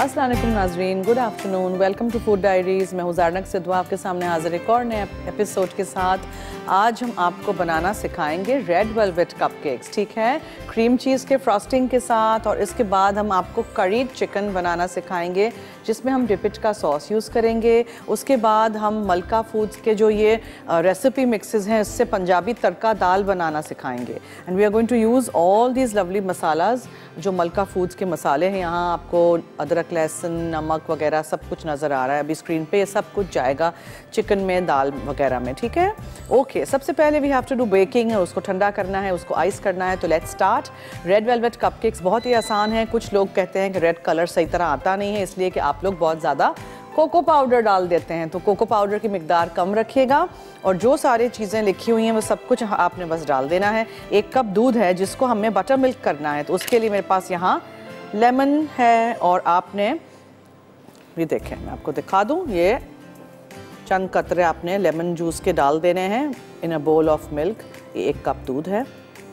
अस्सलाम वालेकुम नाज़रीन, good afternoon, welcome to food diaries. मैं हूँ ज़ारनक सिद्धवा आपके सामने हाज़िर एक और नए एपिसोड के साथ। आज हम आपको बनाना सिखाएंगे रेड वेलवेट कपकेक्स, ठीक है, क्रीम चीज़ के फ्रॉस्टिंग के साथ। और इसके बाद हम आपको करीड चिकन बनाना सिखाएंगे जिसमें हम डिपिट का सॉस यूज़ करेंगे। उसके बाद हम मलका फूड्स के जो ये रेसिपी मिक्सेस हैं इससे पंजाबी तड़का दाल बनाना सिखाएंगे। And we are going to use all these lovely masalas, जो मलका फूड्स के मसाले हैं। यहाँ आपको अदरक, लहसुन, नमक वगैरह सब कुछ नज़र आ रहा है अभी स्क्रीन पे। ये सब कुछ जाएगा चिकन में, दाल वगैरह में, ठीक है। ओके, सबसे पहले we have to do baking है, उसको ठंडा करना है, उसको आइस करना है। तो let's start. Red velvet cupcakes बहुत ही आसान है। कुछ लोग कहते हैं कि रेड कलर सही तरह आता नहीं है, इसलिए कि आप लोग बहुत ज़्यादा कोको पाउडर डाल देते हैं। तो कोको पाउडर की मिकदार कम रखिएगा और जो सारी चीज़ें लिखी हुई हैं वो सब कुछ आपने बस डाल देना है। 1 कप दूध है जिसको हमें बटर मिल्क करना है, तो उसके लिए मेरे पास यहाँ लेमन है। और आपने ये देखें, मैं आपको दिखा दूँ, ये चंद कतरे आपने लेमन जूस के डाल देने हैं इन अ बोल ऑफ मिल्क। ये 1 कप दूध है।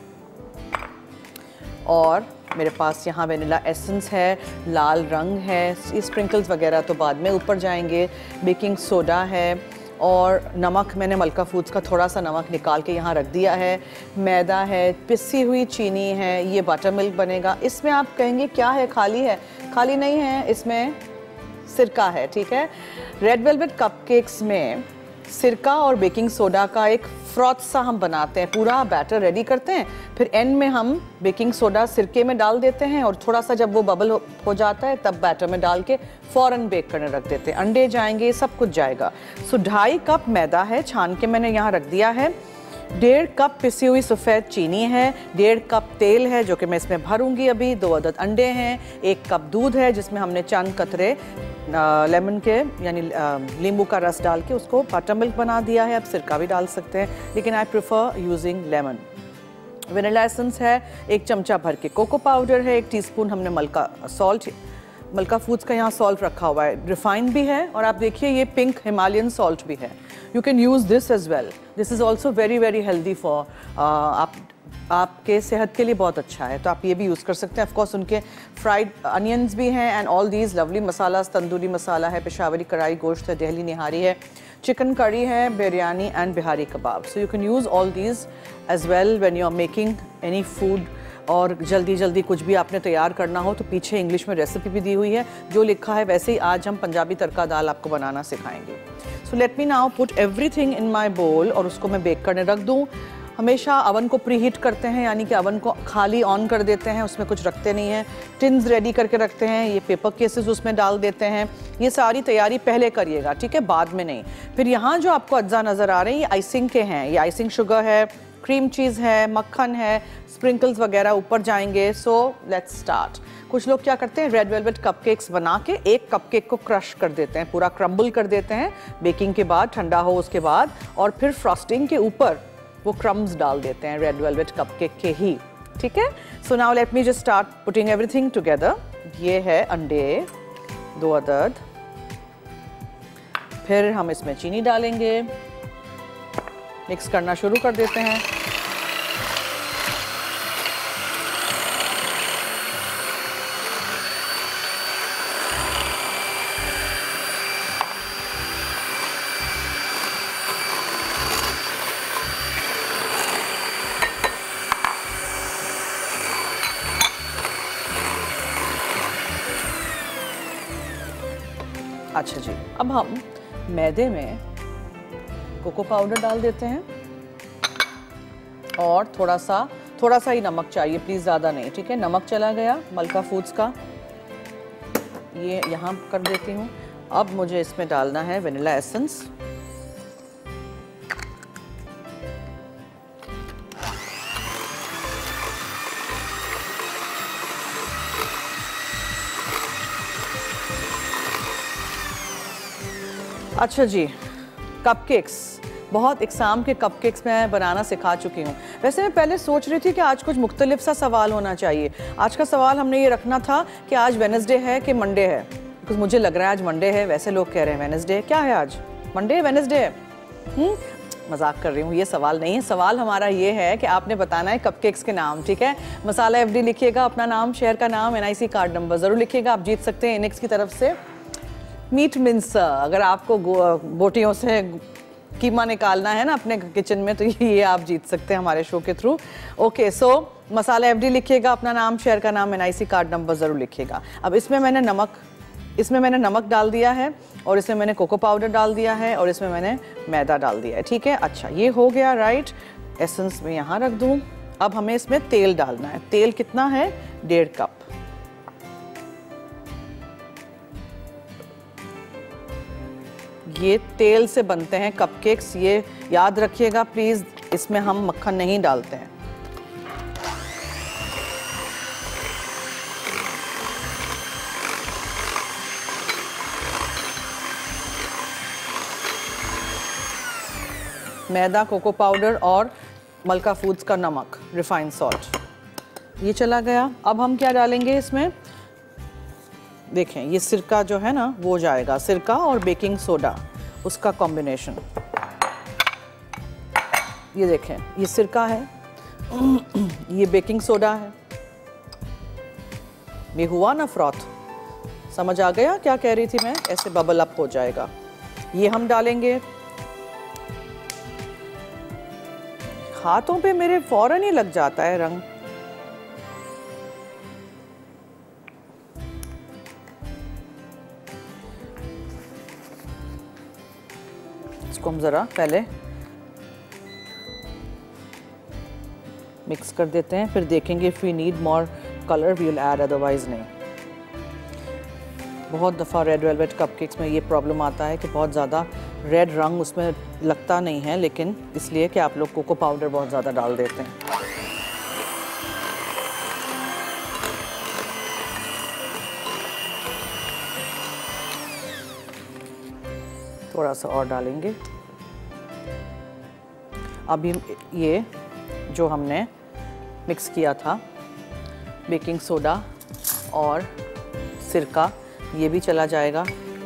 और मेरे पास यहाँ वेनिला एसेंस है, लाल रंग है, ये स्प्रिंकल्स वगैरह तो बाद में ऊपर जाएंगे। बेकिंग सोडा है और नमक, मैंने मलका फूड्स का थोड़ा सा नमक निकाल के यहाँ रख दिया है। मैदा है, पिसी हुई चीनी है, ये बटर मिल्क बनेगा। इसमें आप कहेंगे क्या है, खाली है? खाली नहीं है, इसमें सिरका है, ठीक है। रेड वेलवेट कपकेक्स में सिरका और बेकिंग सोडा का एक फ्रॉथ सा हम बनाते हैं। पूरा बैटर रेडी करते हैं, फिर एंड में हम बेकिंग सोडा सिरके में डाल देते हैं और थोड़ा सा जब वो बबल हो जाता है तब बैटर में डाल के फ़ौरन बेक करने रख देते हैं। अंडे जाएंगे, सब कुछ जाएगा। सो 2.5 कप मैदा है, छान के मैंने यहाँ रख दिया है। 1.5 कप पिसी हुई सफ़ेद चीनी है। 1.5 कप तेल है जो कि मैं इसमें भरूंगी अभी। 2 अदद अंडे हैं। 1 कप दूध है जिसमें हमने चंद कतरे लेमन के यानी नींबू का रस डाल के उसको बटर मिल्क बना दिया है। आप सिरका भी डाल सकते हैं, लेकिन I prefer using lemon. Vanilla essence है, 1 चमचा भर के कोको पाउडर है, 1 टीस्पून हमने मलका फूड्स का यहाँ सॉल्ट रखा हुआ है, रिफाइंड भी है। और आप देखिए ये पिंक हिमालयन सॉल्ट भी है। You can use this as well. This is also very very healthy for आपके सेहत के लिए बहुत अच्छा है, तो आप ये भी यूज़ कर सकते हैं। ऑफकोर्स उनके फ्राइड अनियंस भी हैं and all these lovely masalas. Tandoori masala है, पेशावरी कढ़ाई गोश्त है, दिल्ली निहारी है, चिकन करी है, biryani and Bihari kebab. So you can use all these as well when you are making any food. और जल्दी जल्दी कुछ भी आपने तैयार करना हो तो पीछे इंग्लिश में रेसिपी भी दी हुई है, जो लिखा है वैसे ही आज हम पंजाबी तड़का दाल आपको बनाना सिखाएंगे। So let me now put everything in my bowl और उसको मैं बेक करने रख दूँ। हमेशा अवन को प्री हीट करते हैं, यानी कि अवन को खाली ऑन कर देते हैं, उसमें कुछ रखते नहीं हैं। टिन्स रेडी करके रखते हैं, ये पेपर केसेस उसमें डाल देते हैं। ये सारी तैयारी पहले करिएगा, ठीक है, बाद में नहीं। फिर यहाँ जो आपको अज्जा नज़र आ रहे हैं ये आइसिंग के हैं। ये आइसिंग शुगर है, क्रीम चीज़ है, मक्खन है, स्प्रिंकल्स वगैरह ऊपर जाएंगे। So let's start. कुछ लोग क्या करते हैं, रेड वेलवेट कपकेक्स बना के एक कपकेक को क्रश कर देते हैं, पूरा क्रम्बल कर देते हैं बेकिंग के बाद, ठंडा हो उसके बाद, और फिर फ्रॉस्टिंग के ऊपर वो क्रम्स डाल देते हैं रेड वेलवेट कपकेक के ही, ठीक है। So now let me just start putting everything together. ये है अंडे 2 अदद, फिर हम इसमें चीनी डालेंगे, मिक्स करना शुरू कर देते हैं। अच्छा जी, अब हम मैदे में कोको पाउडर डाल देते हैं और थोड़ा सा ही नमक चाहिए, प्लीज़ ज़्यादा नहीं, ठीक है। नमक चला गया मलका फूड्स का, ये यहाँ कर देती हूँ। अब मुझे इसमें डालना है वेनिला एसेंस। अच्छा जी, कपकेक्स, बहुत इकसाम के कपकेक्स मैं बनाना सिखा चुकी हूँ। वैसे मैं पहले सोच रही थी कि आज कुछ मुख्तलिफ सा सवाल होना चाहिए। आज का सवाल हमने ये रखना था कि आज वेडनेसडे है कि मंडे है, बिकॉज मुझे लग रहा है आज मंडे है। वैसे लोग कह रहे हैं वेडनेसडे। क्या है आज? मंडे है, वेडनेसडे है। मजाक कर रही हूँ, ये सवाल नहीं है। सवाल हमारा ये है कि आपने बताना है कपकेक्स के नाम, ठीक है। मसाला FD लिखिएगा, अपना नाम, शहर का नाम, NIC कार्ड नंबर ज़रूर लिखिएगा। आप जीत सकते हैं इनेक्स की तरफ से मीट मिंस। अगर आपको बोटियों से कीमा निकालना है ना अपने किचन में, तो ये आप जीत सकते हैं हमारे शो के थ्रू। ओके, सो मसाला FD लिखिएगा, अपना नाम, शहर का नाम, NIC कार्ड नंबर ज़रूर लिखिएगा। अब इसमें मैंने नमक डाल दिया है, और इसमें मैंने कोको पाउडर डाल दिया है, और इसमें मैंने मैदा डाल दिया है, ठीक है। अच्छा, ये हो गया, राइट। एसेंस में यहाँ रख दूँ। अब हमें इसमें तेल डालना है। तेल कितना है? 1.5 कप। ये तेल से बनते हैं कपकेक्स, ये याद रखिएगा प्लीज़। इसमें हम मक्खन नहीं डालते हैं। मैदा, कोको पाउडर और मलका फूड्स का नमक, रिफाइंड सॉल्ट, ये चला गया। अब हम क्या डालेंगे इसमें? देखें, ये सिरका जो है ना वो जाएगा, सिरका और बेकिंग सोडा, उसका कॉम्बिनेशन। ये देखें, ये सिरका है, ये बेकिंग सोडा है, ये हुआ ना फ्रॉथ। समझ आ गया क्या कह रही थी मैं? ऐसे बबल अप हो जाएगा। ये हम डालेंगे। हाथों पे मेरे फौरन ही लग जाता है रंग। इसको हम ज़रा पहले मिक्स कर देते हैं, फिर देखेंगे if we need more colour we will add, otherwise नहीं। बहुत दफ़ा रेड वेलवेट कपकेक्स में ये प्रॉब्लम आता है कि बहुत ज़्यादा रेड रंग उसमें लगता नहीं है, लेकिन इसलिए कि आप लोग कोको पाउडर बहुत ज़्यादा डाल देते हैं। थोड़ा सा और डालेंगे। अभी ये जो हमने मिक्स किया था, बेकिंग सोडा और सिरका, ये भी चला जाएगा।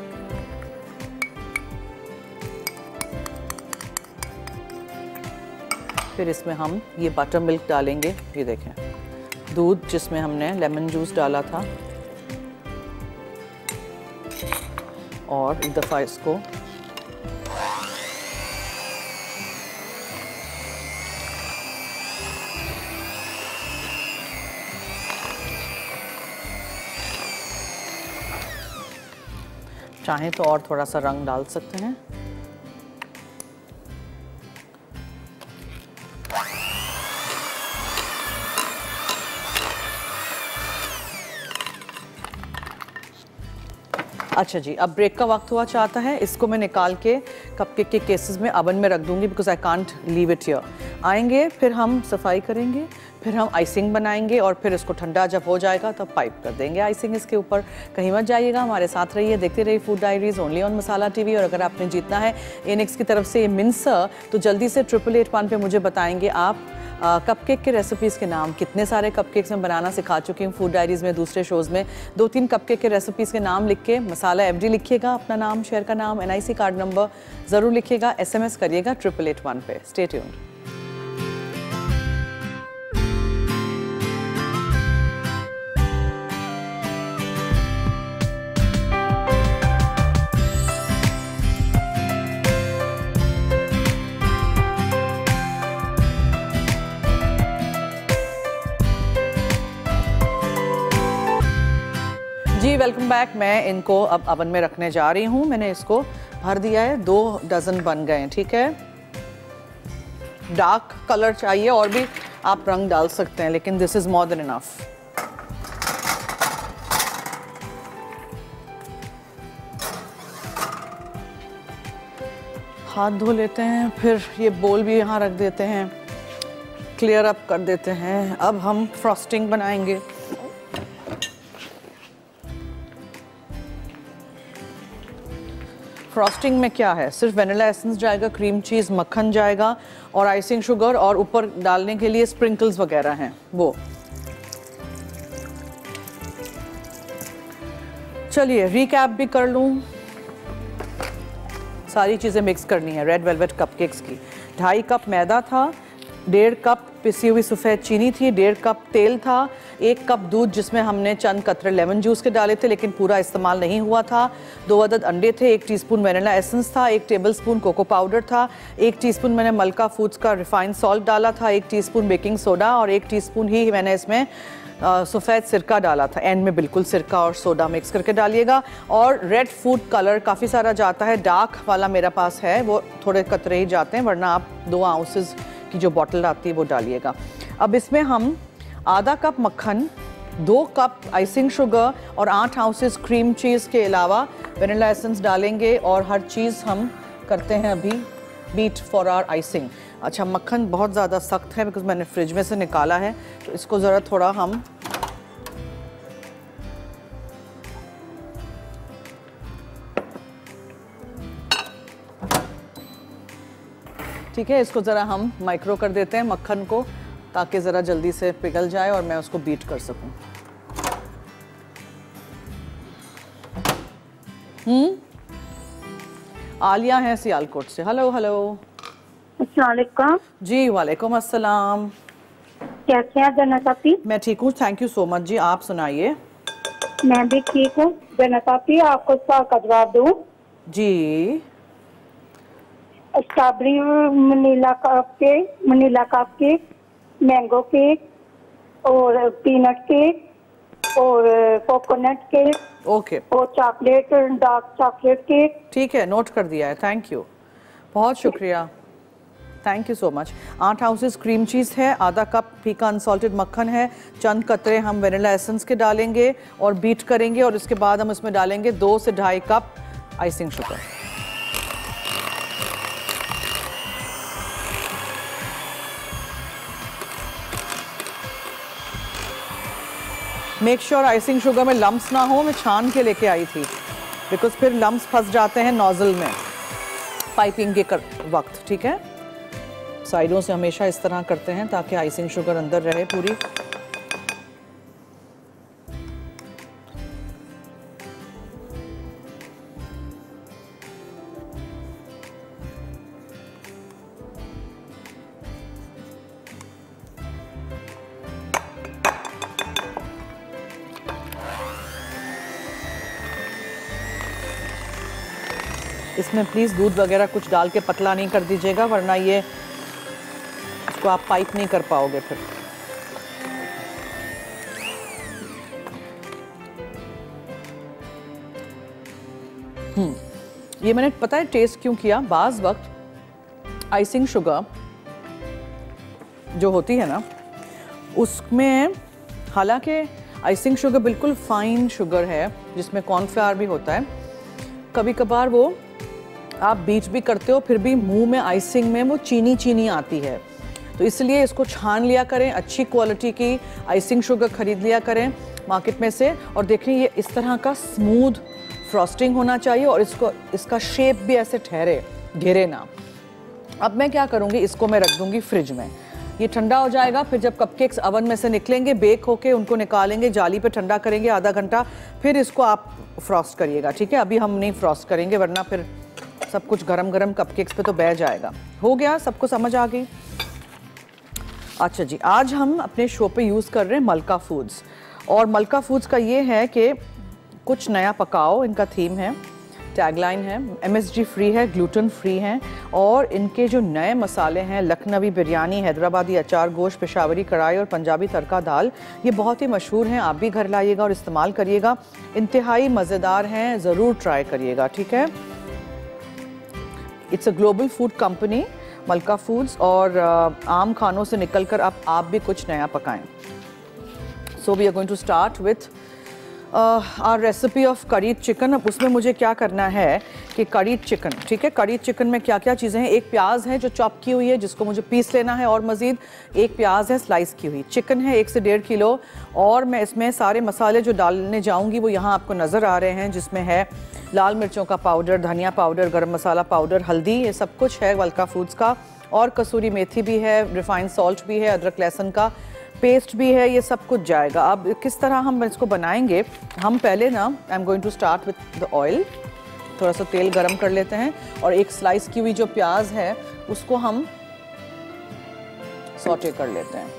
फिर इसमें हम ये बटर मिल्क डालेंगे। ये देखें, दूध जिसमें हमने लेमन जूस डाला था, और एक दफ़ा इसको चाहें तो और थोड़ा सा रंग डाल सकते हैं। अच्छा जी, अब ब्रेक का वक्त हुआ चाहता है। इसको मैं निकाल के कपकेक के केसेस में अवन में रख दूंगी, because I can't leave it here. आएंगे, फिर हम सफाई करेंगे, फिर हम आइसिंग बनाएंगे, और फिर इसको ठंडा जब हो जाएगा तब पाइप कर देंगे आइसिंग इसके ऊपर। कहीं मत जाइएगा, हमारे साथ रहिए, देखते रहिए food diaries only on Masala TV। और अगर आपने जीतना है इनेक्स की तरफ से ये मिंसर, तो जल्दी से 8881 पे मुझे बताएंगे आप कपकेक के रेसिपीज़ के नाम। कितने सारे कपकेक्स मैं बनाना सिखा चुकी हूँ फूड डायरीज़ में, दूसरे शोज़ में। 2-3 कपकेक के रेसिपीज़ के नाम लिख के मसाला FD लिखिएगा, अपना नाम, शहर का नाम, NIC कार्ड नंबर ज़रूर लिखिएगा, SMS करिएगा 8881 पे। Stay tuned. जी वेलकम बैक। मैं इनको अब अवन में रखने जा रही हूँ। मैंने इसको भर दिया है, 2 डज़न बन गए हैं, ठीक है। डार्क कलर चाहिए और भी आप रंग डाल सकते हैं, लेकिन this is more than enough. हाथ धो लेते हैं, फिर ये बोल भी यहाँ रख देते हैं, क्लियर अप कर देते हैं। अब हम फ्रॉस्टिंग बनाएंगे। फ्रॉस्टिंग में क्या है, सिर्फ वेनिला एसेंस जाएगा, क्रीम चीज़, मक्खन जाएगा, और आइसिंग शुगर, और ऊपर डालने के लिए स्प्रिंकल्स वगैरह हैं वो। चलिए रिकैप भी कर लूँ। सारी चीज़ें मिक्स करनी है रेड वेलवेट कपकेक्स की, 2.5 कप मैदा था, 1.5 कप पिसी हुई सफ़ेद चीनी थी, 1.5 कप तेल था, 1 कप दूध जिसमें हमने चंद कतरे लेमन जूस के डाले थे लेकिन पूरा इस्तेमाल नहीं हुआ था, 2 अदद अंडे थे, 1 टीस्पून वनीला एसेंस था, 1 टेबलस्पून कोको पाउडर था, 1 टीस्पून मैंने मलका फूड्स का रिफाइंड सॉल्ट डाला था, 1 टीस्पून बेकिंग सोडा और 1 टीस्पून ही मैंने इसमें सफ़ेद सिरका डाला था। एंड में बिल्कुल सिरका और सोडा मिक्स करके डालिएगा। और रेड फूड कलर काफ़ी सारा जाता है, डार्क वाला मेरे पास है, वो थोड़े कतरे ही जाते हैं, वरना आप 2 आउंसेस की जो बॉटल आती है वो डालिएगा। अब इसमें हम आधा कप मक्खन, 2 कप आइसिंग शुगर और 8 आउंसेस क्रीम चीज़ के अलावा वनीला एसेंस डालेंगे और हर चीज़ हम करते हैं अभी बीट फॉर आवर आइसिंग। अच्छा, मक्खन बहुत ज़्यादा सख्त है बिकॉज मैंने फ्रिज में से निकाला है, तो इसको ज़रा थोड़ा हम ठीक है, इसको ज़रा हम माइक्रो कर देते हैं मक्खन को, ताकि ज़रा जल्दी से पिघल जाए और मैं उसको बीट कर सकूं। आलिया है सियालकोट से। Hello hello. अस्सलाम वालेकुम। जी वालेकुम अस्सलाम। कैसे हैं जन्नत आपी? मैं ठीक हूँ, थैंक यू सो मच जी। आप सुनाइए। मैं भी ठीक हूँ जन्नत आपी। आपको सवाल का जवाब दूँ? जी। Strawberry vanilla cup cake, mango cake और पीनट केक और कोकोनट केक ओके और चॉकलेट, डार्क चॉकलेट केक। ठीक है, नोट कर दिया है, थैंक यू, बहुत शुक्रिया, thank you so much. 8 ounces cream cheese है, आधा कप फीका अनसॉल्टेड मक्खन है, चंद कतरे हम वनीला एसेंस के डालेंगे और बीट करेंगे और उसके बाद हम उसमें डालेंगे 2 से 2.5 cup icing sugar. Make sure icing sugar में लम्प्स ना हो। मैं छान के लेके आई थी बिकॉज फिर लम्प्स फंस जाते हैं नोजल में पाइपिंग के वक्त। ठीक है, साइडों से हमेशा इस तरह करते हैं ताकि आइसिंग शुगर अंदर रहे पूरी। इसमें प्लीज़ दूध वगैरह कुछ डाल के पतला नहीं कर दीजिएगा, वरना ये इसको आप पाइप नहीं कर पाओगे फिर। ये मैंने पता है टेस्ट क्यों किया। बाज़ वक्त आइसिंग शुगर जो होती है ना, उसमें हालांकि आइसिंग शुगर बिल्कुल फाइन शुगर है जिसमें कॉर्नफ्लावर भी होता है, कभी कभार वो आप बीट भी करते हो फिर भी मुंह में आइसिंग में वो चीनी चीनी आती है, तो इसलिए इसको छान लिया करें। अच्छी क्वालिटी की आइसिंग शुगर ख़रीद लिया करें मार्केट में से। और देखें ये इस तरह का स्मूथ फ्रॉस्टिंग होना चाहिए और इसका शेप भी ऐसे ठहरे, घेरे ना। अब मैं क्या करूँगी, इसको मैं रख दूँगी फ्रिज में, ये ठंडा हो जाएगा। फिर जब कपकेक्स अवन में से निकलेंगे बेक होके, उनको निकालेंगे, जाली पे ठंडा करेंगे आधा घंटा, फिर इसको आप फ्रॉस्ट करिएगा। ठीक है, अभी हम नहीं फ्रॉस्ट करेंगे वरना फिर सब कुछ गरम गरम कपकेक्स पे तो बह जाएगा। हो गया, सबको समझ आ गई? अच्छा जी, आज हम अपने शो पे यूज़ कर रहे हैं मलका फूड्स, और मलका फूड्स का ये है कि कुछ नया पकाओ, इनका थीम है, टैगलाइन है, MSG फ्री है, ग्लूटेन फ्री हैं, और इनके जो नए मसाले हैं लखनवी बिरयानी, हैदराबादी अचार गोश्त, पेशावरी कढ़ाई और पंजाबी तड़का दाल, ये बहुत ही मशहूर हैं। आप भी घर लाइएगा और इस्तेमाल करिएगा, इंतहाई मज़ेदार हैं, ज़रूर ट्राई करिएगा। ठीक है, it's a global food company Malka foods, और आम खानों से निकलकर अब आप भी कुछ नया पकाएं। So we are going to start with our recipe of curried chicken. अब उसमें मुझे क्या करना है कि करीड चिकन, ठीक है, करीड चिकन में क्या क्या चीज़ें हैं। एक प्याज है जो चॉप की हुई है जिसको मुझे पीस लेना है, और मज़ीद एक प्याज है स्लाइस की हुई। चिकन है 1 से 1.5 किलो, और मैं इसमें सारे मसाले जो डालने जाऊंगी वो यहाँ आपको नज़र आ रहे हैं, जिसमें है लाल मिर्चों का पाउडर, धनिया पाउडर, गरम मसाला पाउडर, हल्दी, ये सब कुछ है मलका फूड्स का, और कसूरी मेथी भी है, रिफाइंड सॉल्ट भी है, अदरक लहसुन का पेस्ट भी है, ये सब कुछ जाएगा। अब किस तरह हम इसको बनाएंगे, हम पहले ना I am going to start with the oil, थोड़ा सा तेल गरम कर लेते हैं, और एक स्लाइस की हुई जो प्याज है उसको हम सॉटे कर लेते हैं।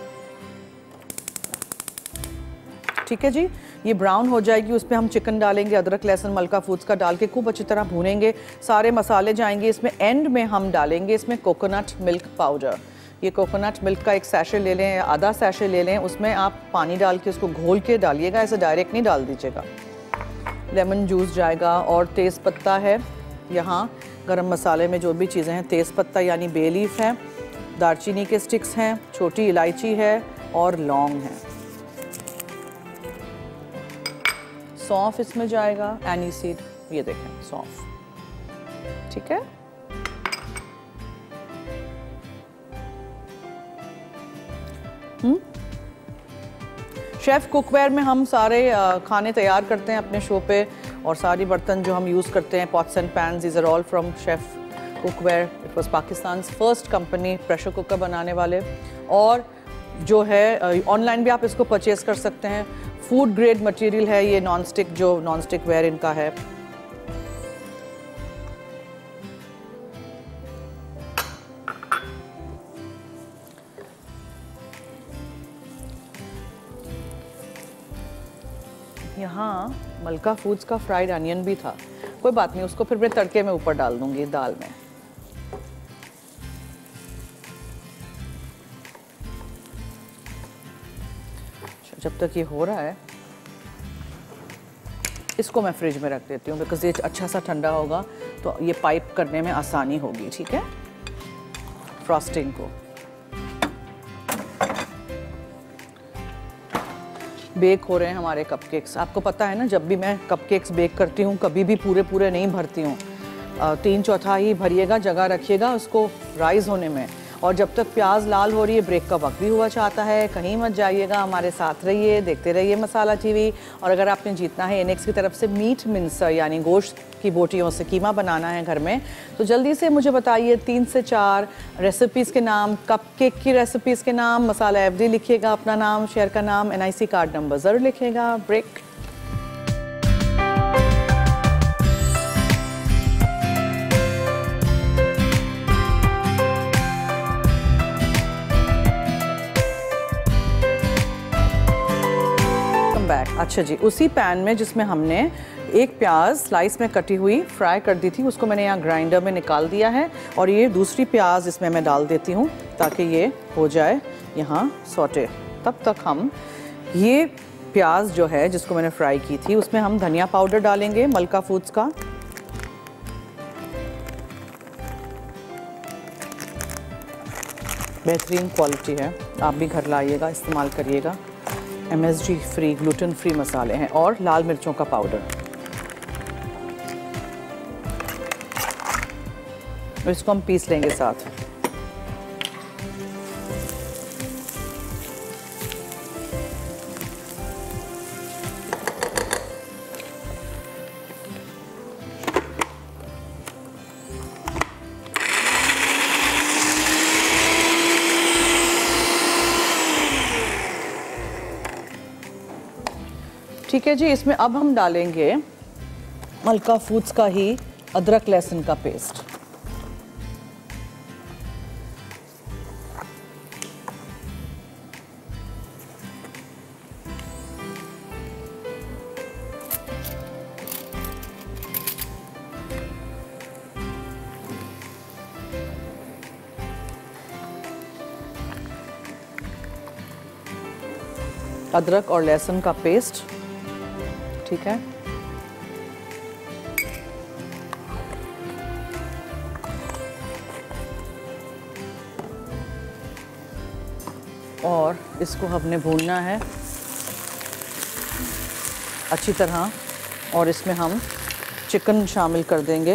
ठीक है जी, ये ब्राउन हो जाएगी, उस पर हम चिकन डालेंगे, अदरक लहसुन मलका फूड्स का डाल के खूब अच्छी तरह भूनेंगे, सारे मसाले जाएंगे इसमें। एंड में हम डालेंगे इसमें कोकोनट मिल्क पाउडर। ये कोकोनट मिल्क का एक सैशे ले लें या आधा सैशे ले लें, उसमें आप पानी डाल के उसको घोल के डालिएगा, ऐसे डायरेक्ट नहीं डाल दीजिएगा। लेमन जूस जाएगा और तेज़ पत्ता है, यहाँ गरम मसाले में जो भी चीज़ें हैं, तेज़ पत्ता यानी बे लीफ है, दालचीनी के स्टिक्स हैं, छोटी इलायची है और लौंग है। सौंफ इसमें जाएगा, एनी सीड, ये देखें सौंफ। ठीक है, शेफ़ कुकवेयर में हम सारे खाने तैयार करते हैं अपने शो पे, और सारी बर्तन जो हम यूज़ करते हैं, pots and pans, these are all from chef cookware. It was Pakistan's first company pressure cooker बनाने वाले। और जो है ऑनलाइन भी आप इसको परचेज़ कर सकते हैं। फूड ग्रेड मटेरियल है ये, नॉन स्टिक, जो नॉन स्टिक वेयर इनका है। यहाँ मलका फूड्स का फ्राइड अनियन भी था, कोई बात नहीं, उसको फिर मैं तड़के में ऊपर डाल दूंगी दाल में। जब तक ये हो रहा है इसको मैं फ्रिज में रख देती हूँ, बिकॉज ये अच्छा सा ठंडा होगा तो ये पाइप करने में आसानी होगी। ठीक है, फ्रॉस्टिंग को बेक हो रहे हैं हमारे कपकेक्स। आपको पता है ना, जब भी मैं कपकेक्स बेक करती हूँ कभी भी पूरे पूरे नहीं भरती हूँ, 3/4 भरिएगा, जगह रखिएगा उसको राइज होने में। और जब तक प्याज लाल हो रही है, ब्रेक का वक्त भी हुआ चाहता है, कहीं मत जाइएगा, हमारे साथ रहिए, देखते रहिए मसाला टीवी। और अगर आपने जीतना है इनेक्स की तरफ से मीट मिन्सर यानी गोश्त की बोटियों से कीमा बनाना है घर में, तो जल्दी से मुझे बताइए 3 से 4 रेसिपीज़ के नाम, कपकेक की रेसिपीज़ के नाम, मसाला एफडी लिखिएगा, अपना नाम, शेयर का नाम, NIC कार्ड नंबर ज़रूर लिखिएगा। ब्रेक। अच्छा जी, उसी पैन में जिसमें हमने एक प्याज स्लाइस में कटी हुई फ्राई कर दी थी, उसको मैंने यहाँ ग्राइंडर में निकाल दिया है। और ये दूसरी प्याज इसमें मैं डाल देती हूँ ताकि ये हो जाए यहाँ सॉटे। तब तक हम ये प्याज जो है जिसको मैंने फ्राई की थी, उसमें हम धनिया पाउडर डालेंगे मलका फूड्स का, बेहतरीन क्वालिटी है, आप भी घर लाइएगा, इस्तेमाल करिएगा। MSG फ्री, ग्लूटेन फ्री मसाले हैं। और लाल मिर्चों का पाउडर, इसको हम पीस लेंगे साथ। ठीक है जी, इसमें अब हम डालेंगे मलका फूड्स का ही अदरक लहसुन का पेस्ट। अदरक और लहसुन का पेस्ट, ठीक है। और इसको हमने भूनना है अच्छी तरह, और इसमें हम चिकन शामिल कर देंगे।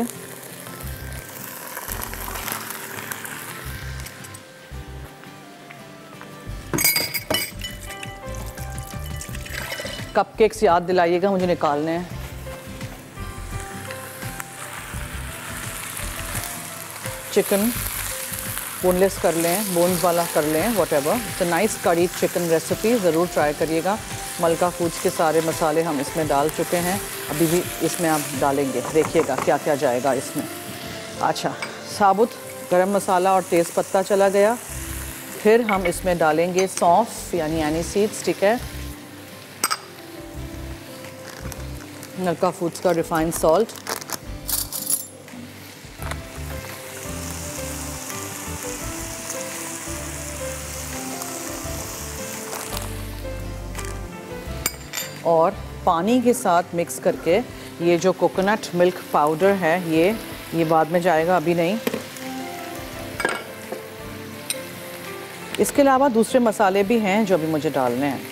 कपकेक्स याद दिलाइएगा, मुझे निकालने हैं। चिकन बोनलेस कर लें, बोन्स वाला कर लें, whatever. It's a nice curry chicken recipe, ज़रूर ट्राई करिएगा। मलका फूड्स के सारे मसाले हम इसमें डाल चुके हैं, अभी भी इसमें आप डालेंगे, देखिएगा क्या क्या जाएगा इसमें। अच्छा, साबुत गरम मसाला और तेज़ पत्ता चला गया, फिर हम इसमें डालेंगे सौंफ यानी एनी सीड्स, ठीक है, नलका फूड्स का रिफाइंड सॉल्ट, और पानी के साथ मिक्स करके ये जो कोकोनट मिल्क पाउडर है ये बाद में जाएगा, अभी नहीं। इसके अलावा दूसरे मसाले भी हैं जो अभी मुझे डालने हैं।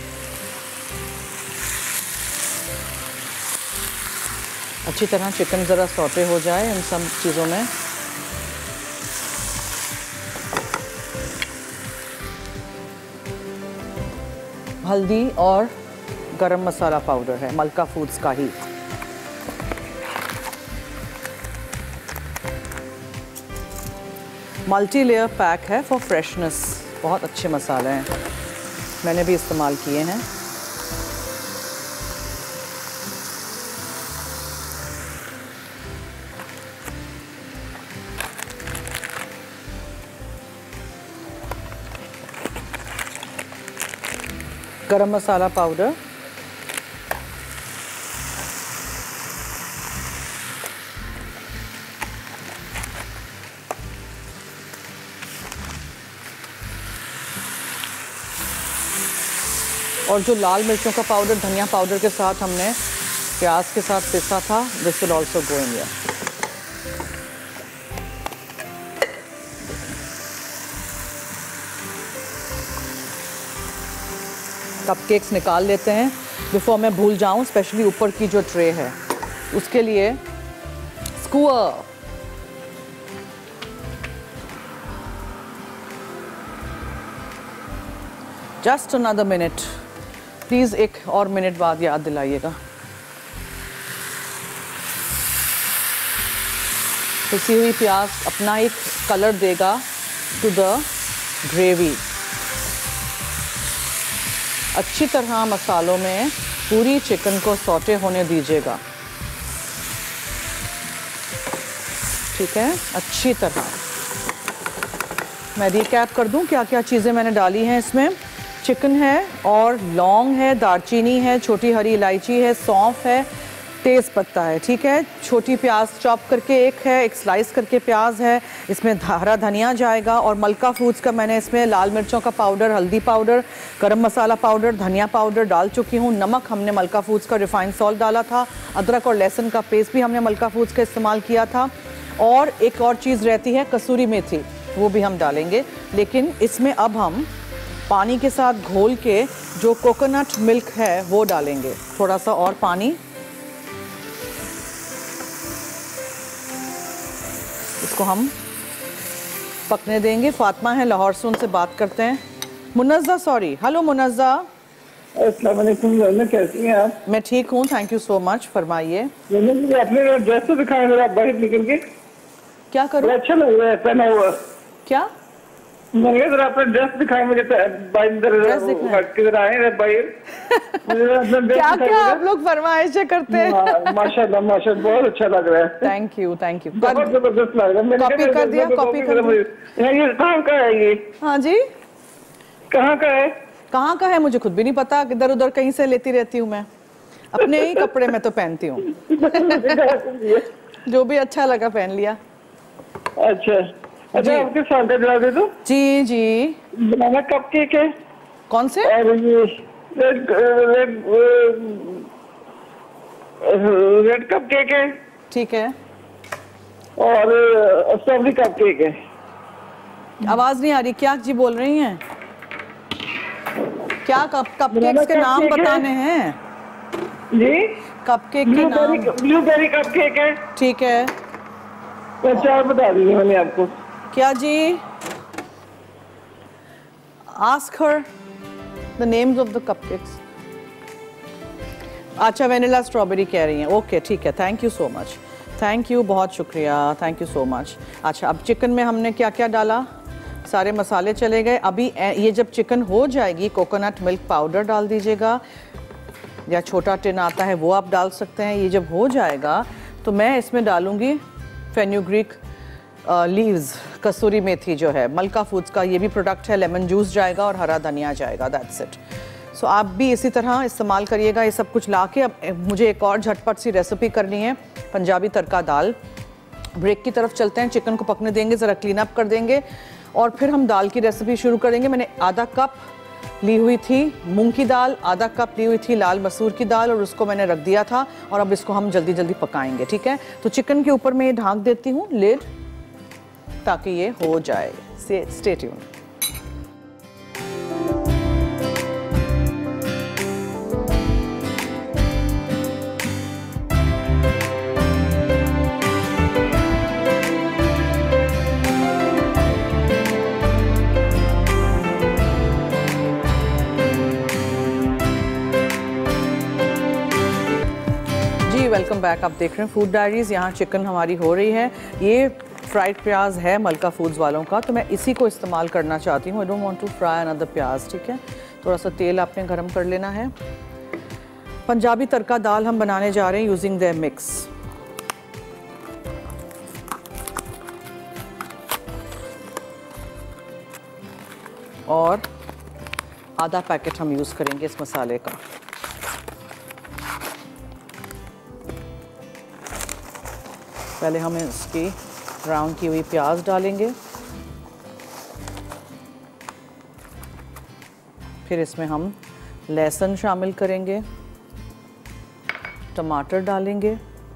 अच्छी तरह चिकन ज़रा सौटे हो जाए इन सब चीज़ों में। हल्दी और गरम मसाला पाउडर है मलका फूड्स का ही। मल्टी लेयर पैक है फॉर फ्रेशनेस, बहुत अच्छे मसाले हैं, मैंने भी इस्तेमाल किए हैं। गरम मसाला पाउडर, और जो लाल मिर्चों का पाउडर धनिया पाउडर के साथ हमने प्याज के साथ पिसा था, this will also go in here. Cupcakes निकाल लेते हैं बिफोर मैं भूल जाऊं, स्पेशली ऊपर की जो ट्रे है उसके लिए। Square, just another minute please, एक और मिनट बाद याद दिलाइएगा। पिसी हुई प्याज अपना एक कलर देगा टू द ग्रेवी। अच्छी तरह मसालों में पूरी चिकन को सौटे होने दीजिएगा, ठीक है, अच्छी तरह। मैं रिकैप कर दूं क्या क्या चीज़ें मैंने डाली हैं इसमें। चिकन है और लौंग है, दालचीनी है, छोटी हरी इलायची है, सौंफ है, तेज़ पत्ता है, ठीक है, छोटी प्याज चॉप करके एक है, एक स्लाइस करके प्याज है, इसमें हरा धनिया जाएगा, और मलका फूड्स का मैंने इसमें लाल मिर्चों का पाउडर, हल्दी पाउडर, गरम मसाला पाउडर, धनिया पाउडर डाल चुकी हूँ। नमक हमने मलका फूड्स का रिफाइंड सॉल्ट डाला था। अदरक और लहसुन का पेस्ट भी हमने मलका फूड्स का इस्तेमाल किया था। और एक और चीज़ रहती है कसूरी मेथी, वो भी हम डालेंगे। लेकिन इसमें अब हम पानी के साथ घोल के जो कोकोनट मिल्क है वो डालेंगे, थोड़ा सा और पानी। इसको हम पकने देंगे। फातिमा है लाहौर से, उनसे बात करते हैं। Munazza, sorry, hello Munazza. अस्सलाम वालेकुम, कैसी हैं आप? मैं ठीक हूँ, थैंक यू सो मच। फरमाइए। आपने ड्रेस तो दिखाया मेरा बाहर निकल के। क्या करूँ? अच्छा लग रहा है पहना हुआ। क्या? मैंने कहा आपने ड्रेस दिखाई मुझे, किधर आए बाहर। क्या क्या आप लोग फरमाइशें करते हैं? माशाल्लाह माशाल्लाह, बहुत अच्छा लग रहा है। Thank you thank you. बहुत जबरदस्त लग रहा है। कॉपी कर दिया, कॉपी कर दिया। ये कहाँ का है ये? हाँ जी, कहाँ का है? कहाँ का है मुझे खुद भी नहीं पता, इधर उधर कहीं से लेती रहती हूँ मैं। अपने ही कपड़े में तो पहनती हूँ। जो भी अच्छा लगा पहन लिया। अच्छा अच्छा, आपके साथ दिला दे दो। जी जी। बनाना कपकेक है। कौन से? और ये रेड कपकेक है। ठीक है। और स्ट्रॉबेरी कपकेक है। आवाज नहीं आ रही, क्या जी बोल रही हैं? क्या कपकेक्स के नाम बताने हैं? जी, कपकेक के नाम। ब्लूबेरी कपकेक है। ठीक है, तो चार बता दी मैंने आपको। क्या जी? Ask her the names of the cupcakes. अच्छा, वेनिला स्ट्रॉबेरी कह रही हैं। ओके ठीक है, thank you so much. Thank you, बहुत शुक्रिया, थैंक यू सो मच। अच्छा, अब चिकन में हमने क्या क्या डाला? सारे मसाले चले गए। अभी ये जब चिकन हो जाएगी, कोकोनट मिल्क पाउडर डाल दीजिएगा, या छोटा टिन आता है वो आप डाल सकते हैं। ये जब हो जाएगा तो मैं इसमें डालूँगी फेन्यूग्रीक लीव्स, कसूरी मेथी जो है मलका फूड्स का ये भी प्रोडक्ट है, लेमन जूस जाएगा और हरा धनिया जाएगा, दैट्स इट। सो आप भी इसी तरह इस्तेमाल करिएगा ये सब कुछ ला के। अब मुझे एक और झटपट सी रेसिपी करनी है, पंजाबी तड़का दाल। ब्रेक की तरफ चलते हैं, चिकन को पकने देंगे, ज़रा क्लीन अप कर देंगे और फिर हम दाल की रेसिपी शुरू करेंगे। मैंने आधा कप ली हुई थी मूंग की दाल, आधा कप ली हुई थी लाल मसूर की दाल और उसको मैंने रख दिया था और अब इसको हम जल्दी जल्दी पकाएंगे, ठीक है। तो चिकन के ऊपर मैं ये ढाँक देती हूँ लिड, ताकि ये हो जाए। Stay tune. Welcome back. आप देख रहे हैं फूड डायरीज़। यहाँ चिकन हमारी हो रही है। ये फ्राइड प्याज है मलका फूड्स वालों का, तो मैं इसी को इस्तेमाल करना चाहती हूँ। I don't want to fry another pyaaz, ठीक है। थोड़ा सा तेल आपने गरम कर लेना है। पंजाबी तड़का दाल हम बनाने जा रहे हैं यूजिंग द मिक्स। और आधा पैकेट हम यूज़ करेंगे इस मसाले का। पहले हम इसकी ब्राउन की हुई प्याज डालेंगे, फिर इसमें हम लहसुन शामिल करेंगे, टमाटर डालेंगे,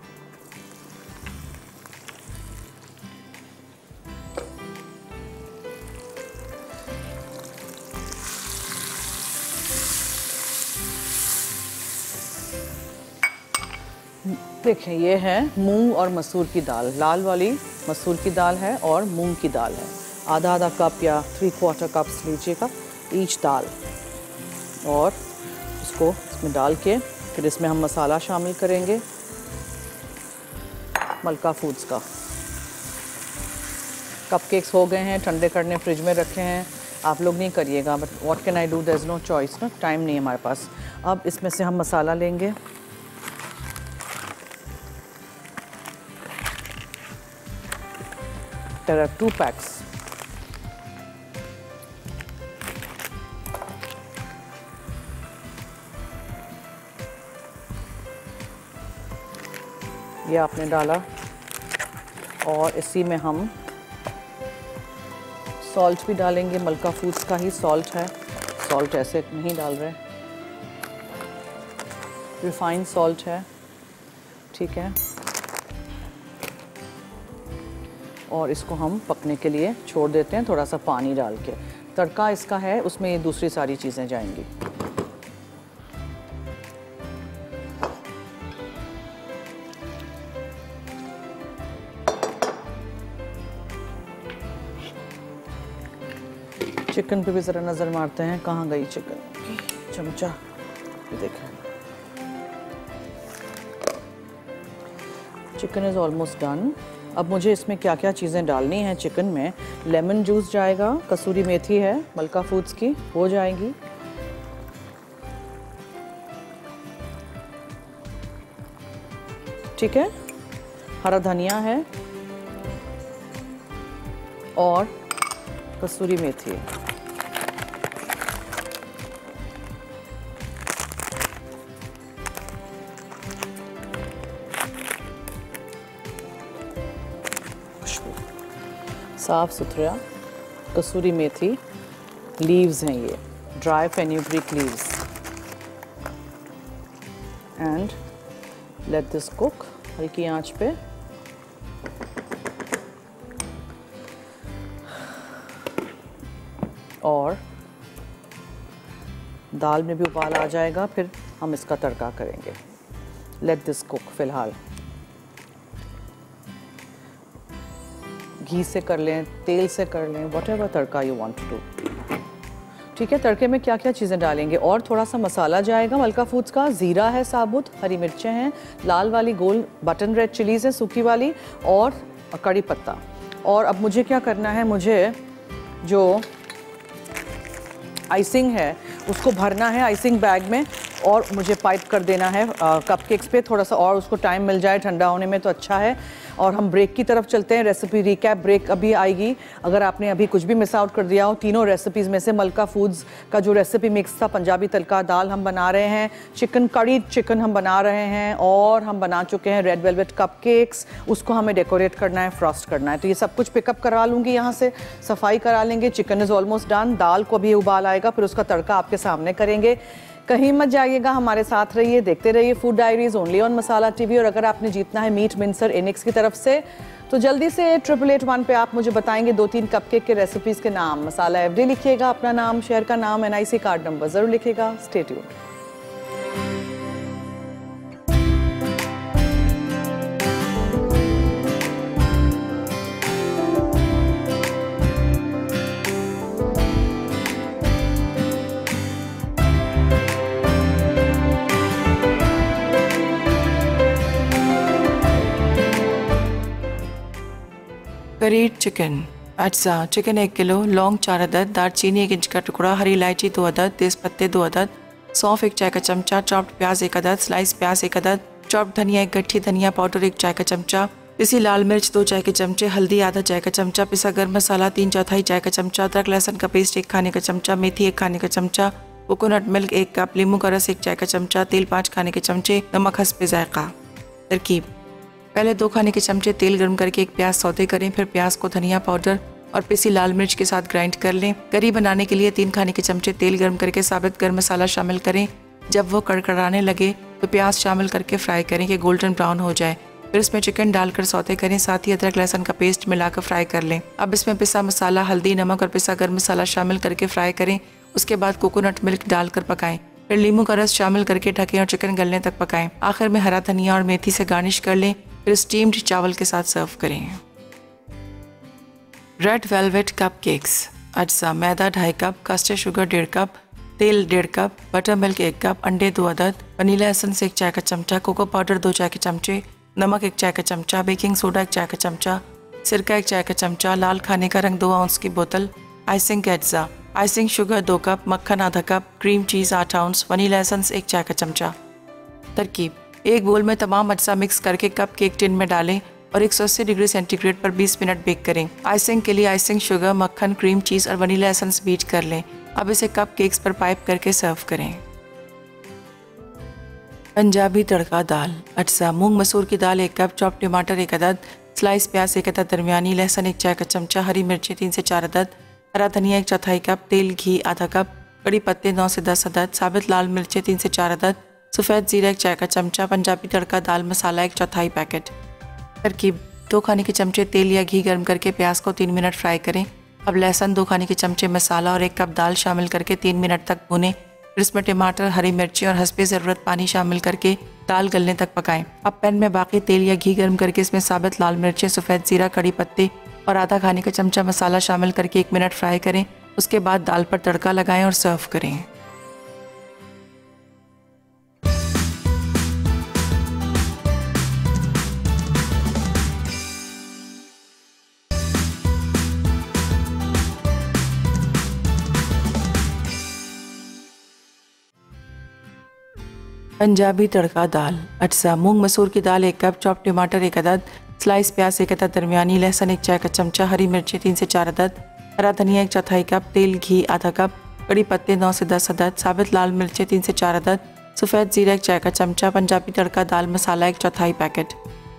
देखें ये है मूंग और मसूर की दाल, लाल वाली मसूर की दाल है और मूंग की दाल है। आधा आधा कप या 3/4 कप्स लीजिएगा ईच दाल और इसको इसमें डाल के फिर इसमें हम मसाला शामिल करेंगे मलका फूड्स का। कपकेक्स हो गए हैं, ठंडे करने फ्रिज में रखे हैं। आप लोग नहीं करिएगा, but what can I do, there is no choice ना, टाइम नहीं है हमारे पास। अब इसमें से हम मसाला लेंगे, there are 2 packs। ये आपने डाला और इसी में हम सॉल्ट भी डालेंगे, मलका फूड्स का ही सॉल्ट है, सॉल्ट ऐसे नहीं डाल रहे, रिफाइंड सॉल्ट है, ठीक है। और इसको हम पकने के लिए छोड़ देते हैं थोड़ा सा पानी डाल के। तड़का इसका है, उसमें ये दूसरी सारी चीज़ें जाएंगी। चिकन पे भी ज़रा नज़र मारते हैं, कहाँ गई चिकन चमचा, ये देखें। Chicken is almost done. अब मुझे इसमें क्या क्या चीज़ें डालनी हैं चिकन में। लेमन जूस जाएगा, कसूरी मेथी है मलका फूड्स की, हो जाएगी। ठीक है, हरा धनिया है और कसूरी मेथी है। साफ सुथरा कसूरी मेथी लीव्स हैं, ये dry fenugreek leaves. And let this cook हल्की आंच पे। और दाल में भी उबाल आ जाएगा, फिर हम इसका तड़का करेंगे। Let this cook. फिलहाल घी से कर लें, तेल से कर लें, whatever tadka you want to do. ठीक है, तड़के में क्या क्या चीज़ें डालेंगे। और थोड़ा सा मसाला जाएगा मलका फूड्स का, ज़ीरा है साबुत, हरी मिर्चें हैं, लाल वाली गोल बटन रेड चिलीज़ है सूखी वाली, और कड़ी पत्ता। और अब मुझे क्या करना है, मुझे जो आइसिंग है उसको भरना है आइसिंग बैग में। और मुझे पाइप कर देना है कपकेक्स पे, थोड़ा सा और उसको टाइम मिल जाए ठंडा होने में तो अच्छा है। और हम ब्रेक की तरफ चलते हैं, रेसिपी रिकैप ब्रेक अभी आएगी। अगर आपने अभी कुछ भी मिस आउट कर दिया हो, तीनों रेसिपीज़ में से मलका फूड्स का जो रेसिपी मिक्स था, पंजाबी तड़का दाल हम बना रहे हैं, चिकन करीड चिकन हम बना रहे हैं, और हम बना चुके हैं रेड वेलवेट कपकेक्स। उसको हमें डेकोरेट करना है, फ्रॉस्ट करना है, तो ये सब कुछ पिकअप करा लूँगी यहाँ से, सफाई करा लेंगे। चिकन इज़ ऑलमोस्ट डन, दाल को भी उबाल आएगा, फिर उसका तड़का आपके सामने करेंगे। कहीं मत जाइएगा, हमारे साथ रहिए, देखते रहिए food diaries only on Masala TV. और अगर आपने जीतना है मीट मिंसर इनिक्स की तरफ से, तो जल्दी से 8881 पे आप मुझे बताएंगे 2-3 कपकेक के रेसिपीज़ के नाम। मसाला एफडी लिखिएगा, अपना नाम, शहर का नाम, NIC कार्ड नंबर ज़रूर लिखिएगा। Stay tuned. करीड चिकन अज्जा चिकन 1 किलो, लौंग 4 अदद, दालचीनी 1 इंच का टुकड़ा, हरी इलायची 2 अदद, तेज़पत्ते 2 अदद, सौंफ 1 चाय का चमचा, चॉप्ड प्याज 1 अदद, स्लाइस प्याज 1 अदद, चॉप्ड धनिया 1 गट्ठी धनिया पाउडर 1 चाय का चमचा, पिसी लाल मिर्च 2 चाय के चमचे, हल्दी आधा चाय का चमचा, पिसा गर्म मसाला 3/4 चाय का चमचा, अदरक लहसुन का पेस्ट 1 खाने का चमचा, मेथी 1 खाने का चमचा, कोकोनट मिल्क 1 कप, नींबू का रस 1 चाय का चमचा, तेल 5 खाने के चमचे, नमक हस्बे जायका। तरकीब: पहले 2 खाने के चमचे तेल गर्म करके एक प्याज सौते करें, फिर प्याज को धनिया पाउडर और पिसी लाल मिर्च के साथ ग्राइंड कर लें। करी बनाने के लिए 3 खाने के चमचे तेल गर्म करके साबित गर्म मसाला शामिल करें। जब वो कड़कड़ाने लगे तो प्याज शामिल करके फ्राई करें कि गोल्डन ब्राउन हो जाए। फिर इसमें चिकन डालकर सौते करें, साथ ही अदरक लहसुन का पेस्ट मिलाकर फ्राई कर लें। अब इसमें पिसा मसाला, हल्दी, नमक और पिसा गर्म मसाला शामिल करके फ्राई करें। उसके बाद कोकोनट मिल्क डालकर पकाएं, फिर नींबू का रस शामिल करके ढकें और चिकन गलने तक पकाएं। आखिर में हरा धनिया और मेथी से गार्निश कर लें, फिर स्टीम्ड चावल के साथ सर्व करें। रेड वेलवेट कपकेक्स अज्जा मैदा 2.5 कप, कस्टर्ड शुगर 1.5 कप, तेल 1.5 कप, बटर मिल्क 1 कप, अंडे 2 अदद, वनीला एसेंस 1 चाय का चमचा, कोको पाउडर 2 चाय के चमचे, नमक 1 चाय का चमचा, बेकिंग सोडा 1 चाय का चमचा, सिरका 1 चाय का चमचा, लाल खाने का रंग 2 आउंस की बोतल, आइसिंग के अज्जा, आइसिंग शुगर 2 कप, मक्खन आधा कप, cream cheese 8 ounce, vanilla essence 1 चाय का चमचा। तरकीब: एक बोल में तमाम अज्जा मिक्स करके कप केक टिन में डालें और 180 डिग्री सेंटीग्रेड पर 20 मिनट बेक करें। आइसिंग के लिए आइसिंग शुगर, मक्खन, क्रीम चीज़ और वनीला एसेंस बीट कर लें। अब इसे कप केक्स पर पाइप करके सर्व करें। पंजाबी तड़का दाल अज्जा मूंग मसूर की दाल 1 कप, चॉप टमाटर 1 अदद, स्लाइस प्याज 1 अदद दरमियानी, लहसुन 1 चाय का चमचा, हरी मिर्ची 3 से 4 अदद, हरा धनिया 1/4 कप, तेल घी आधा कप, कड़ी पत्ते 9 से 10 अदद, साबित लाल मिर्चें 3 से 4 अदद, सफ़ेद जीरा 1 चाय का चमचा, पंजाबी तड़का दाल मसाला 1/4 पैकेट। तरकीब: 2 खाने के चमचे तेल या घी गर्म करके प्याज को 3 मिनट फ्राई करें। अब लहसुन, 2 खाने के चमचे मसाला और 1 कप दाल शामिल करके 3 मिनट तक भूनें। फिर इसमें टमाटर, हरी मिर्ची और हस्बे ज़रूरत पानी शामिल करके दाल गलने तक पकाएं। अब पैन में बाकी तेल या घी गर्म करके इसमें साबित लाल मिर्चें, सफ़ेद जीरा, कड़ी पत्ते और आधा खाने का चमचा मसाला शामिल करके 1 मिनट फ्राई करें। उसके बाद दाल पर तड़का लगाएं और सर्व करें। पंजाबी तड़का दाल अज्जा मूंग मसूर की दाल 1 कप, चॉप टमाटर 1 अदद, स्लाइस प्याज 1 अदद दरमियानी, लहसुन 1 चाय का चमचा, हरी मिर्ची 3 से 4 अदद, हरा धनिया 1/4 कप, तेल घी आधा कप, कड़ी पत्ते 9 से 10 अदद, साबित लाल मिर्चें 3 से 4 अदद, सफ़ेद जीरा 1 चाय का चमचा, पंजाबी तड़का दाल मसाला 1/4 पैकेट।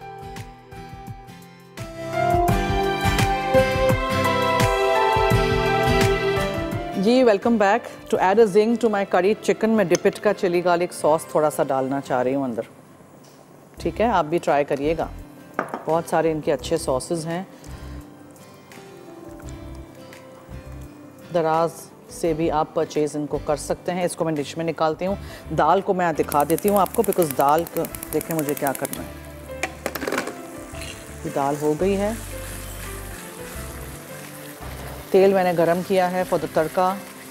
जी welcome back. To add a zing to my curry chicken में डिपिट का चिली गार्लिक सॉस थोड़ा सा डालना चाह रही हूँ अंदर। ठीक है, आप भी ट्राई करिएगा, बहुत सारे इनके अच्छे सॉसेस हैं। दराज से भी आप परचेज इनको कर सकते हैं। इसको मैं डिश में निकालती हूँ। दाल को मैं दिखा देती हूँ आपको, बिकॉज दाल को देखें मुझे क्या करना है। ये दाल हो गई है, तेल मैंने गरम किया है फॉर द तड़का।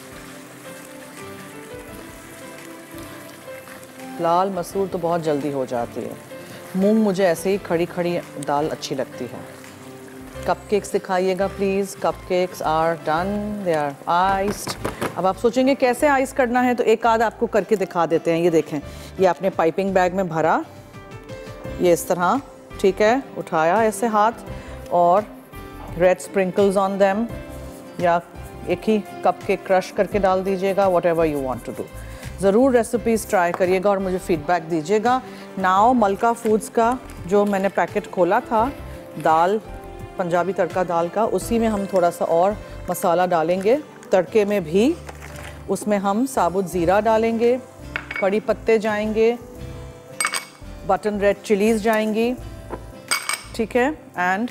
लाल मसूर तो बहुत जल्दी हो जाती है, मूंग मुझे ऐसे ही खड़ी खड़ी दाल अच्छी लगती है। कपकेक्स दिखाइएगा please. Cupcakes are done, they are iced, अब आप सोचेंगे कैसे आइस करना है, तो एक आध आपको करके दिखा देते हैं। ये देखें, ये आपने पाइपिंग बैग में भरा, ये इस तरह, ठीक है, उठाया ऐसे हाथ और रेड स्प्रिंकल्स ऑन देम, या एक ही कपकेक क्रश करके डाल दीजिएगा, whatever you want to do. ज़रूर रेसिपीज़ ट्राई करिएगा और मुझे फीडबैक दीजिएगा। नाउ मलका फूड्स का जो मैंने पैकेट खोला था दाल, पंजाबी तड़का दाल का, उसी में हम थोड़ा सा और मसाला डालेंगे। तड़के में भी उसमें हम साबुत ज़ीरा डालेंगे, कड़ी पत्ते जाएंगे, बटन रेड चिलीज़ जाएंगी, ठीक है। एंड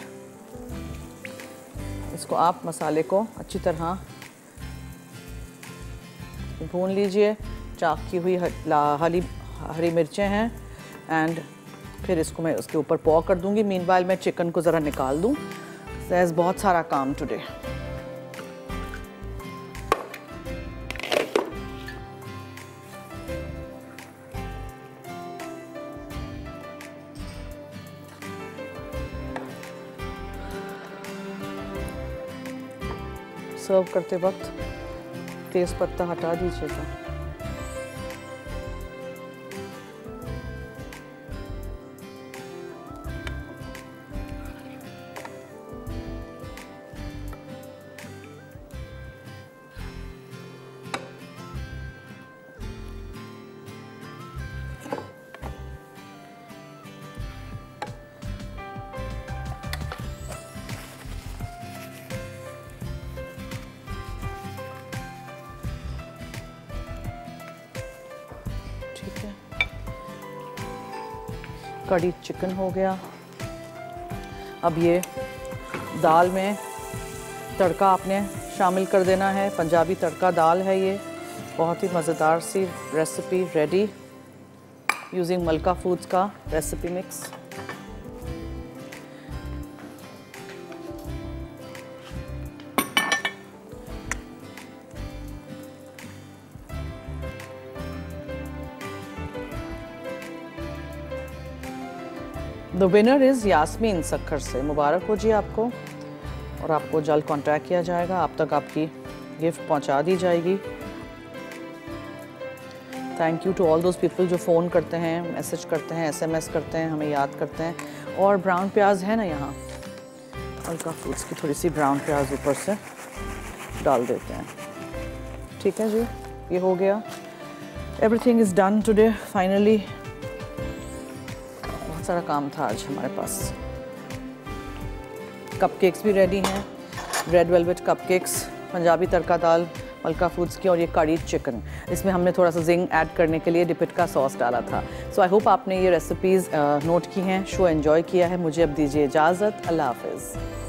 इसको आप मसाले को अच्छी तरह भून लीजिए। चाक की हुई हरी मिर्चें हैं, एंड फिर इसको मैं उसके ऊपर पॉ कर दूंगी। मीनवाइल मैं चिकन को ज़रा निकाल दूं, there's बहुत सारा काम टुडे। सर्व करते वक्त तेज पत्ता हटा दीजिएगा। कड़ी चिकन हो गया। अब ये दाल में तड़का आपने शामिल कर देना है। पंजाबी तड़का दाल है ये, बहुत ही मज़ेदार सी recipe ready using Malka foods का recipe mix. The winner is Yasmeen Sukkur से। मुबारक हो जी आपको, और आपको जल्द कांटेक्ट किया जाएगा, आप तक आपकी गिफ्ट पहुंचा दी जाएगी। Thank you to all those people जो फ़ोन करते हैं, मैसेज करते हैं, SMS करते हैं, हमें याद करते हैं। और ब्राउन प्याज है ना यहाँ, मलका फूड्स की थोड़ी सी ब्राउन प्याज ऊपर से डाल देते हैं। ठीक है जी, ये हो गया। Everything is done today finally. सारा काम था आज हमारे पास। कपकेक्स भी रेडी हैं, रेड वेलवेट कपकेक्स, पंजाबी तड़का दाल मलका फूड्स की, और ये करीड चिकन। इसमें हमने थोड़ा सा जिंग ऐड करने के लिए डिपिट का सॉस डाला था। सो आई होप आपने ये रेसिपीज़ नोट की हैं, शो एंजॉय किया है। मुझे अब दीजिए इजाज़त। अल्लाह हाफ़िज़।